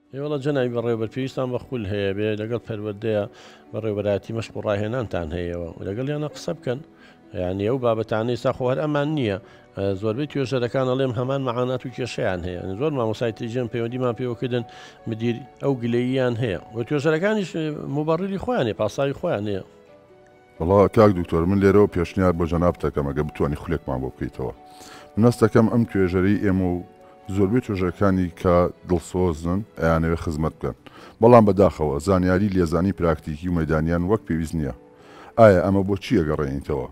والله جنابی بەڕێوەبەر پێویستان بە خول هەیە بێ لەگەڵ پەروەردەیە بەڕێوەبەراتی مەشق و ڕاهێنانتان هەیەەوە و لەگەڵ یانە قسە بکەن یعنی ئەو بابەتانەی ساخۆ هەر ئەمان نییە زۆربەی توێژەرەکان ئەڵێم هەمان مەعانات و کێشەیان هەیە زۆر مامۆسای تریژەن پەیوەندیمان پێوەکردن مدیر ئەو گلەییان هەیە و توێژەرەکانیش موبەڕیری خۆیانێ پاساوی خۆیان هەیە. وڵا کاک دکتۆر من لێرەوە پێشنیار بۆ جەناب دەکەم ئەگە بتوانانی خولێکمان بۆ بکەیتەوە. من هەست دەکەم ئەم توێژەری ئێمە و زۆربەی توێژەکانی کە دڵسۆزن ئەیانەوێ خزمەت بکەن بەڵام بەداخەوە زانیاری لێزانی پراکتیکی و مەدانیان وەک پێویست نییە. ئایا ئەمە بۆ چی ئەگەڕێنیتەوە؟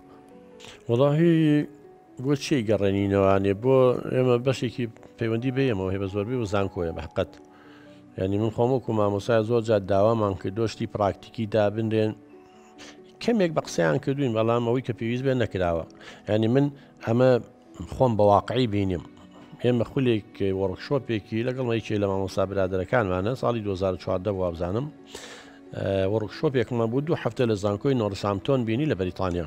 وەڵاهی بۆ چی گەڕێنینەوەوانێ بۆ ئێمە بەشێکی پەیوەندی بێمەوە هێ بە زۆربەی و زانکۆیە بە حقەت ینی من خۆمەکو مامۆسای زۆر جات داوامان کرد دۆشتی پراکتیکی دابنرێن کەمێک بە قسەیان کردوین بەڵام ئەوەی کە پێویست بێن نەکراوە ینی من ئەمە خۆم بە واقعی بینیم ئێمە خولێک وەڕکشۆپێکی لەگەڵ مەیکێ لە مامۆستا برادەرەکانمانە ساڵی 2014 بۆ وابزانم وەڕکشۆپێکمان بوو 2 هەفتە لە زانکۆی نۆرسامتۆن بینی لە بەریتانیا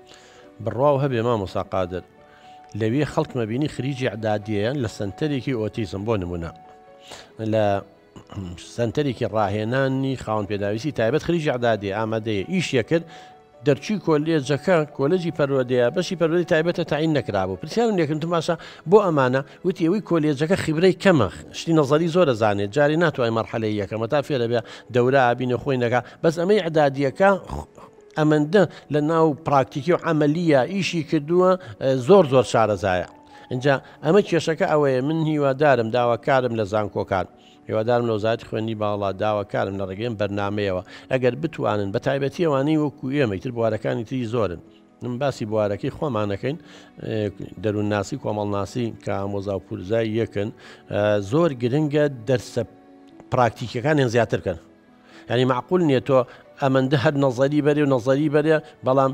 بڕواو هەبێ مامۆستا قادر لەوێ خەڵکمە بینی خریجی عدادیەیان لە سنتەرێکی ئۆتیزم بۆ نمونە لە سنتەرێکی ڕاهێنانی خاوەن پێداویستی تایبەت خریجی عدادی ئامادەیە ئیشیە کرد دەرچی کۆلێجەکە کۆلەجی پەروەردەیە بەشی پەروەردەی تایبەتە تاعین نەکرابوو پرسیارم لێکردم باشە بۆ ئەمانە وتی ئەوەی کۆلێجەکە خیبرەی کەمە شتی نەزەری زۆرە زانێت جاری ناتوانای مەرحەلەی یەکەمە تا فێرە بێ دەورە ئابینە خۆی نەکا بەس ئەمەی عدادیەکە ئەمەندە لە ناو پراکتیکی و عملیە ئیشی کردووە زۆر شارەزایە اینجا ئەمە کێشەکە ئەوەیە من هیوادارم داواکارم لە زانکۆکان هیوادارم لە وزارەتی خوێندنی باڵا داواکارم لە ڕێگەیم بەرنامەیەوە ئەگەر بتوانن بە تایبەتی ئەوانەی وەکو ئێمەیتر بوارەکانی تری زۆرن من باسی بوارەکەی خۆمانەکەین دەروونناسی کۆمەڵناسی کە ئامۆزا و پورزای یەکن زۆر گرنگە دەرسە پراکتیکەکانیان زیاتر بکەن ینی معقول نییە تۆ ئەمەندە هەر نەزەری بەرێ و نەزەری بەرێ بەڵام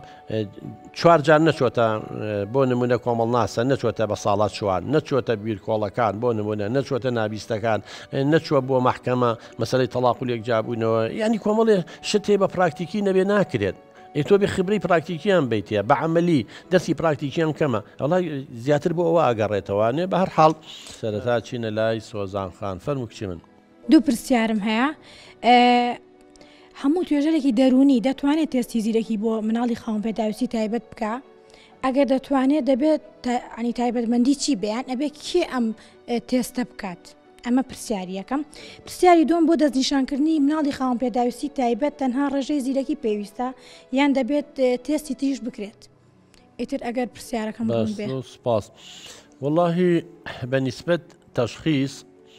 4 جار نەچۆتە بۆ نمونە کۆمەڵناسە نەچۆتە بە ساڵات چوار نەچۆتە بیرکۆڵەکان بۆ نمونە نەچۆتە نابیستەکان نەچوە بۆ مەحکەمە مەسەلەی تەلاق و لێکجابوونەوە ینی کۆمەڵێ شتێ بە پراکتیکی نەبێ ناکرێت تۆ بێ خبرەی پراکتیکیان بیتە بە عملی دەستی پراکتیکیان کەمە ئەڵای زیاتر بۆ ئەوە ئاگەڕێتەوەوانێ بە هەر حاڵ سەرەتا چینە لای سۆزان خان فەرموو کچی من دوو پرسیارم هەیە هەموو توێژەرێکی دەرونی دەتوانێت تێستی زیرەکی بۆ مناڵی خاوەن پێداویستی تایبەت بکە ئەگەر دەتوانێت دەبێت ئەنی تایبەتمەندی چی بێیان ئەبێ کێ ئەم تێستە بکات ئەمە پرسیاریەکەم پرسیاری دۆم بۆ دەستنیشانکردنی مناڵی خاوەن پێداویستی تایبەت تەنها ڕێژەی زیرەکی پێویستە یان دەبێت تێستی تریش بکرێت ئیتر ئەگەر پرسیارەکەم بێ سپاس واللهی بەنسبەت تەشخیص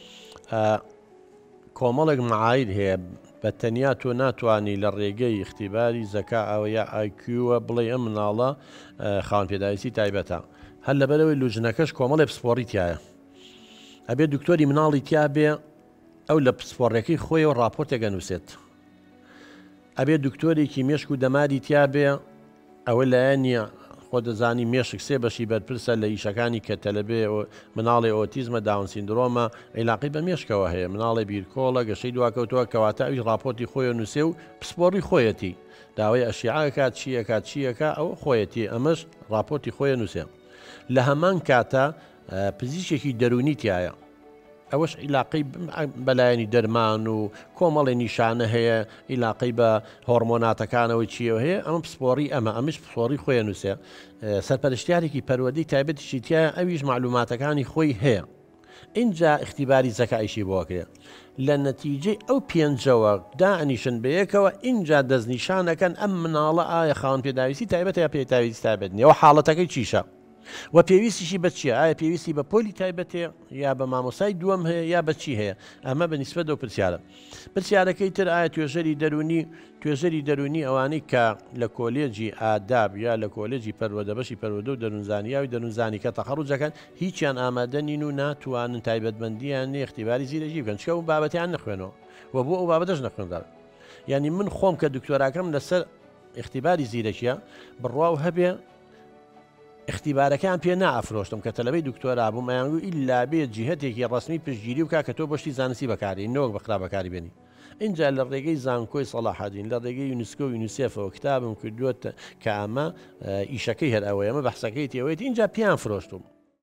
کۆمەڵێک معایر هەیە بە تەنیا تۆ ناتوانانی لە ڕێگەی اختیباری زەکا ئەوە یا ئایکیوە بڵێ ئەم مناڵە خاوەن پێداویستی تایبەتە هەر لەبەرەوەی لوژنەکەش کۆمەڵێ پسپۆڕی تایە ئەبێ دکتۆری مناڵی تیا بێ ئەو لە پسپۆڕەکەی خۆیەوە ڕاپۆرتێکە نووسێت ئەبێ دکتۆرێکی مێشک و دەماری تیا بێ ئەوە لایەنە خۆ دەزانی مێشک سێ بەشی بەرپرسە لە ئیشەکانی کە تەلەبێ مناڵی ئۆتیزمە داون سیندرۆمە عیلاقی بە مێشکەوە هەیە مناڵی بیرکۆڵە گەشەی دواکەوتەوە کەواتە ئەوی راپۆرتی خۆی نووسێ و پسپۆڕی خۆیەتی داوای ئەشیعاکات چیەکە ئەو خۆیەتی ئەمەش راپۆرتی خۆی نووسێ لە هەمان کاتە پزیشێکی دەرونی تایە ئەوەش عیلاقی بەلایەنی دەرمان و کۆمەڵی نیشانە هەیە عیلاقی بە هۆرمۆناتەکانەوەی چیەوە هەیە ئەمە پسپۆڕی ئەمەش پسپۆڕی خۆی نووسێ سەرپەرشتیارێکی پەروەردەی تایبەتیشی تایە ئەویش معلوماتەکانی خۆی هەیە اینجا اختیباری زەکایشی بۆکرێ لە نەتیجەی ئەو پێنجەوە دائنیشن بەیەکەوە اینجا دەستنیشانەکەن ئەم مناڵە ئایا خاوەن پێداویستی تایبەت یا پێداویستی تایبەت نیە و حاڵەتەکەی چیشە و پێویستیشی بە چیە ئایا پێویستی بە پۆلی تایبەتێ یا بە مامۆسای دووەم هەیە یا بە چی هەیە ئەمە بە نیسبەت ئەو پرسیارە پرسیارەکەی تر ئایا توێژەری دەرونی ئەوانەی کە لە کۆلێجی ئاداب یا لە کۆلێجی پەروەردە بەشی پەروەردە و دەروونزانیاوی دەروونزانی کە تەخەڕوجەکەن هیچیان ئامادە نین و ناتوانن تایبەتمەندیان اختیباری زیرەکی بکەن چکە ئەو بابەتیان نەخوێنەوە و بۆ ئەو بابەتەش نەخوێندار یعنی من خۆم کە دکتۆراکەم لەسەر اختیباری زیرەکیە بڕواو هەبێ اختیبارەکان پێ نائفرۆشتم کە تەلەبەی دکتۆرا بووم ئەیانگو ئیلا بێت جیهەتێکی ڕسمی پشتگیری و کە تۆ بەشتی زانستی بەکاری نەوەک بەخرا بەکاری بێنی اینجا لە ڕێگەی زانکۆی سەلاحەدین لە ڕێگەی یونسکۆ و یونیسێفەوە کتابم کردووە کە ئەمە ئیشەکەی هەر ئەوەیە ئەمە بەحسەکەی تێوەیەتی اینجا پیان فرۆشتم